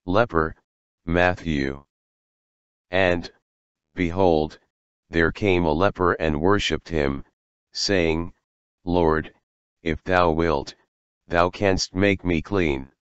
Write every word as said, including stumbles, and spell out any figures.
Leper, Matthew. And, behold, there came a leper and worshipped him, saying, Lord, if thou wilt, thou canst make me clean.